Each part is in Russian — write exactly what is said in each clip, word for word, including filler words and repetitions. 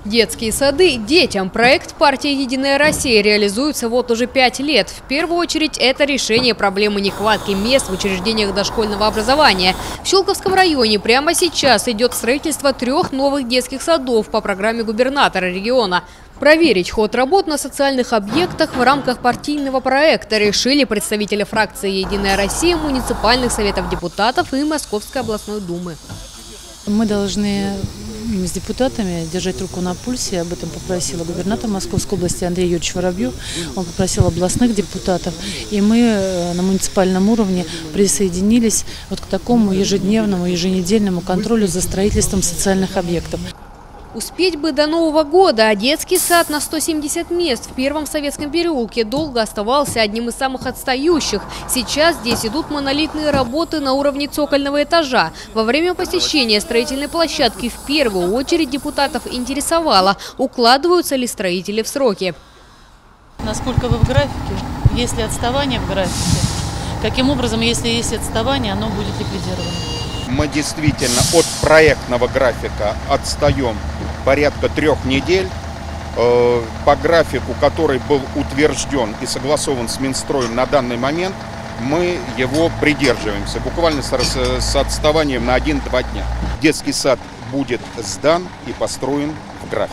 Детские сады детям. Проект партии «Единая Россия» реализуется вот уже пять лет. В первую очередь это решение проблемы нехватки мест в учреждениях дошкольного образования. В Щелковском районе прямо сейчас идет строительство трех новых детских садов по программе губернатора региона. Проверить ход работ на социальных объектах в рамках партийного проекта решили представители фракции «Единая Россия», муниципальных советов депутатов и Московской областной думы. Мы должны с депутатами держать руку на пульсе. Об этом попросила губернатор Московской области Андрей Юрьевич Воробьев. Он попросил областных депутатов. И мы на муниципальном уровне присоединились вот к такому ежедневному, еженедельному контролю за строительством социальных объектов. Успеть бы до Нового года, а детский сад на сто семьдесят мест в Первом Советском переулке долго оставался одним из самых отстающих. Сейчас здесь идут монолитные работы на уровне цокольного этажа. Во время посещения строительной площадки в первую очередь депутатов интересовало, укладываются ли строители в сроки. Насколько вы в графике? Есть ли отставание в графике? Каким образом, если есть отставание, оно будет ликвидировано? Мы действительно от проектного графика отстаем порядка трех недель. По графику, который был утвержден и согласован с Минстроем на данный момент, мы его придерживаемся, буквально с отставанием на один-два дня. Детский сад будет сдан и построен в график.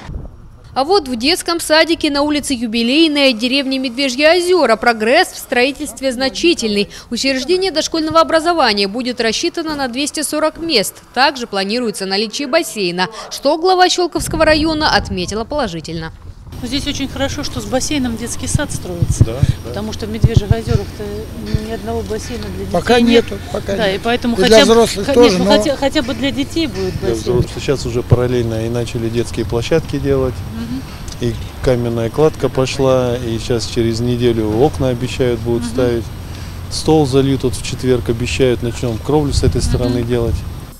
А вот в детском садике на улице Юбилейная деревни Медвежьи озера прогресс в строительстве значительный. Учреждение дошкольного образования будет рассчитано на двести сорок мест. Также планируется наличие бассейна, что глава Щелковского района отметила положительно. Здесь очень хорошо, что с бассейном детский сад строится, да, потому да. что в Медвежьих озерах-то ни одного бассейна для детей пока нет. нету, пока да, нет. И поэтому и хотя, для взрослых нет, тоже, ну, но... хотя, хотя бы для детей будет бассейн. Для взрослых сейчас уже параллельно и начали детские площадки делать, угу. и каменная кладка пошла, и сейчас через неделю окна обещают будут угу. ставить. Стол залью тут в четверг, обещают, начнем кровлю с этой стороны угу. делать.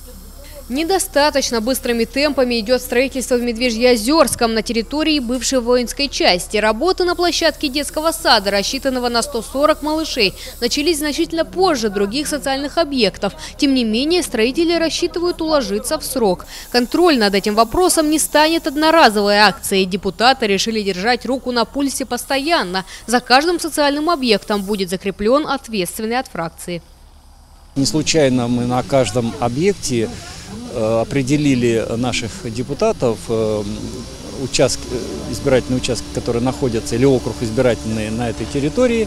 Недостаточно быстрыми темпами идет строительство в Медвежьеозерском на территории бывшей воинской части. Работы на площадке детского сада, рассчитанного на сто сорок малышей, начались значительно позже других социальных объектов. Тем не менее, строители рассчитывают уложиться в срок. Контроль над этим вопросом не станет одноразовой акцией. Депутаты решили держать руку на пульсе постоянно. За каждым социальным объектом будет закреплен ответственный от фракции. Не случайно мы на каждом объекте определили наших депутатов, участки, избирательные участки, которые находятся, или округ избирательный на этой территории,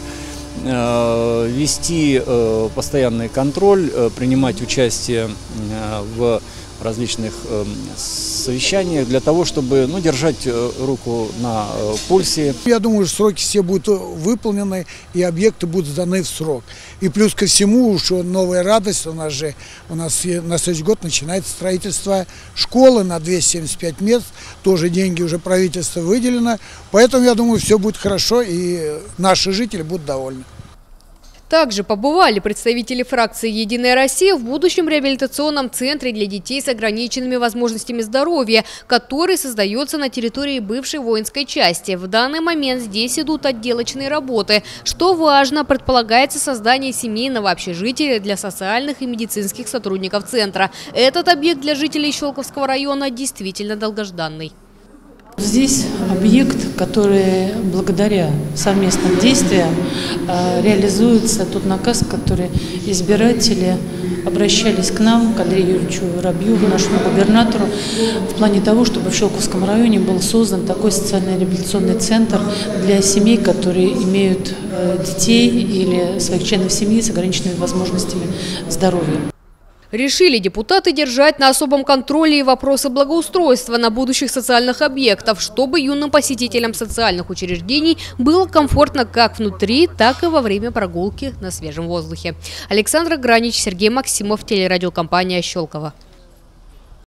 вести постоянный контроль, принимать участие в различных совещаниях для того, чтобы ну, держать руку на пульсе. Я думаю, что сроки все будут выполнены и объекты будут сданы в срок. И плюс ко всему, что новая радость, у нас же у нас на следующий год начинается строительство школы на двести семьдесят пять мест, тоже деньги уже правительство выделено. Поэтому я думаю, все будет хорошо и наши жители будут довольны. Также побывали представители фракции «Единая Россия» в будущем реабилитационном центре для детей с ограниченными возможностями здоровья, который создается на территории бывшей воинской части. В данный момент здесь идут отделочные работы. Что важно, предполагается создание семейного общежития для социальных и медицинских сотрудников центра. Этот объект для жителей Щелковского района действительно долгожданный. Здесь объект, который благодаря совместным действиям реализуется тот наказ, который избиратели обращались к нам, к Андрею Юрьевичу Воробьеву, нашему губернатору, в плане того, чтобы в Щелковском районе был создан такой социально-реабилитационный центр для семей, которые имеют детей или своих членов семьи с ограниченными возможностями здоровья. Решили депутаты держать на особом контроле и вопросы благоустройства на будущих социальных объектах, чтобы юным посетителям социальных учреждений было комфортно как внутри, так и во время прогулки на свежем воздухе. Александра Гранич, Сергей Максимов, телерадиокомпания «Щелково».